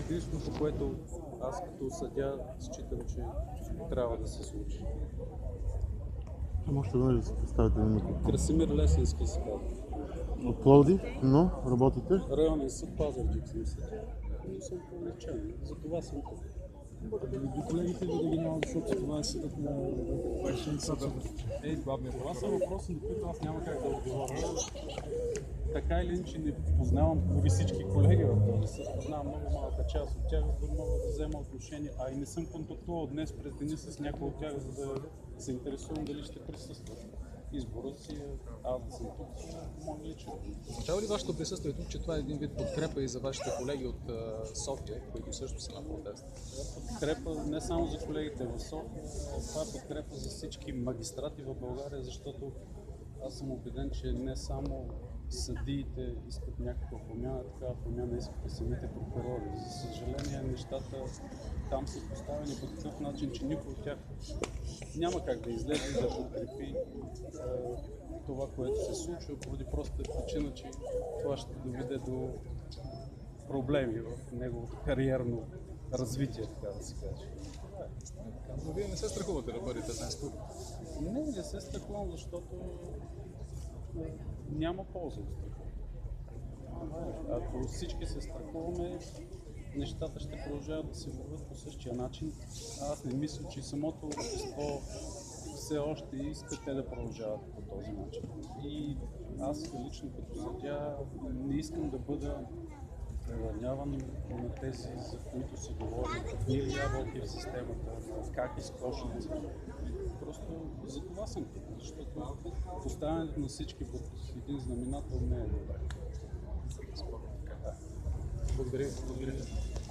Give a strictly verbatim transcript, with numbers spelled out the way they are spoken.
единственото, което аз като съдия считам, че трябва да се случи. Може да се представите на микрофон. Красимир Лесенски се казва. От Пловдив, но работите? Районен съд Пазарджик съм съдия. Но съм по-лечен, за това съм тук. До колегите да ги няма, защото това е съдът на Вършен съд. Ей, главния, това са въпроси, на които аз няма как да отговоря. Така или иначе не познавам дори всички колеги в този съд, познавам много малка част от тях, за да мога да взема отношение, а и не съм контактувал днес през деня с някой от тях, за да се интересувам дали ще присъстват. Изборът си е аз да съм тук, мога лично. Означава ли вашето присъствие тук, че това е един вид подкрепа и за вашите колеги от uh, София, които също са на протест? Подкрепа не само за колегите в София, това е подкрепа за всички магистрати в България, защото аз съм убеден, че не само съдиите искат някаква промяна, такава промяна искат и самите прокурори. За съжаление, нещата там са поставени по такъв начин, че никой от тях няма как да излезе и да подкрепи е, това, което се случва, поради простата причина, че това ще доведе до проблеми в неговото кариерно развитие, така да се каже. Но вие не се страхувате да бъдете днес тук? Не, не се страхувам, защото няма полза от страха. Ако всички се страхуваме, нещата ще продължават да се върват по същия начин. Аз не мисля, че самото общество все още иска те да продължават по този начин. И аз лично като съдия не искам да бъда преравняван на тези, за които се говори, като мили ябълки в системата, как изкошници. Просто за това съм тук, защото поставянето на всички под един знаменател не е добре. Благодаря. Благодаря.